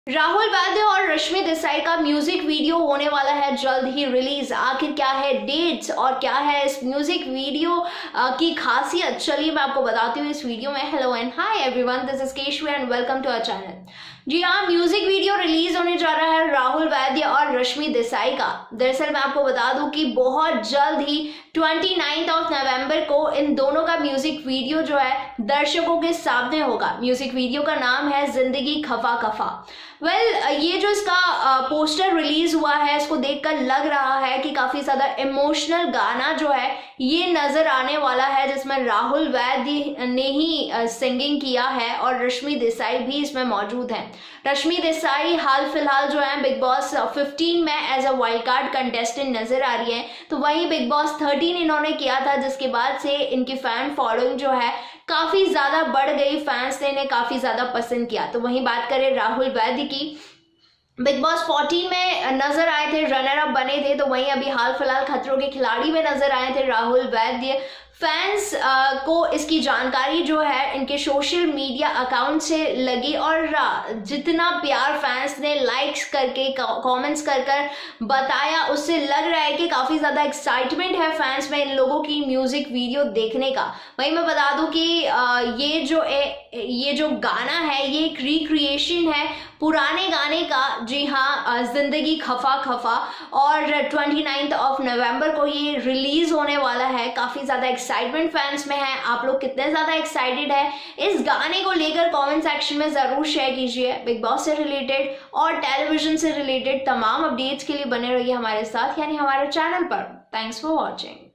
राहुल वैद्य और रश्मि देसाई का music video होने वाला है जल्द ही रिलीज। आखिर क्या है डेट्स और क्या है इस म्यूजिक वीडियो की खासियत, चलिए मैं आपको बताती हूँ इस वीडियो में। Hello and hi everyone, this is Keshavi and welcome to our channel. जी हाँ, म्यूजिक वीडियो रिलीज होने जा रहा है राहुल वैद्य और रश्मि देसाई का। दरअसल मैं आपको बता दूं कि बहुत जल्द ही 29 नवंबर को इन दोनों का म्यूजिक वीडियो जो है दर्शकों के सामने होगा। म्यूजिक वीडियो का नाम है जिंदगी खफा खफा। ये जो इसका पोस्टर रिलीज हुआ है, इसको देखकर लग रहा है कि काफी ज्यादा इमोशनल गाना जो है ये नजर आने वाला है, जिसमें राहुल वैद्य ने ही सिंगिंग किया है और रश्मि देसाई भी इसमें मौजूद है। रश्मि देसाई हाल फिलहाल जो है बिग बॉस 15 में as a wild card contestant नजर आ रही है, तो वहीं बिग बॉस 13 इन्होंने किया था, जिसके बाद से इनकी फैन फॉलोइंग जो है काफी ज्यादा बढ़ गई, फैंस ने इन्हें काफी ज्यादा पसंद किया। तो वहीं बात करें राहुल वैद्य की, बिग बॉस 14 में नजर आए थे, रनर अप बने थे, तो वहीं अभी हाल फिलहाल खतरों के खिलाड़ी में नजर आए थे राहुल वैद्य। फैंस को इसकी जानकारी जो है इनके सोशल मीडिया अकाउंट से लगी और जितना प्यार फैंस ने लाइक्स करके कमेंट्स कर बताया, उससे लग रहा है कि काफ़ी ज़्यादा एक्साइटमेंट है फैंस में इन लोगों की म्यूज़िक वीडियो देखने का। वहीं मैं बता दूं कि ये जो गाना है ये एक रिक्रिएशन है पुराने गाने का। जी हाँ, जिंदगी खफा खफा, और 29 नवंबर को ये रिलीज होने वाला है। काफ़ी ज़्यादा एक्साइटमेंट फैंस में है। आप लोग कितने ज़्यादा एक्साइटेड है इस गाने को लेकर कमेंट सेक्शन में ज़रूर शेयर कीजिए। बिग बॉस से रिलेटेड और टेलीविजन से रिलेटेड तमाम अपडेट्स के लिए बने रहिए हमारे साथ, यानी हमारे चैनल पर। Thanks for watching.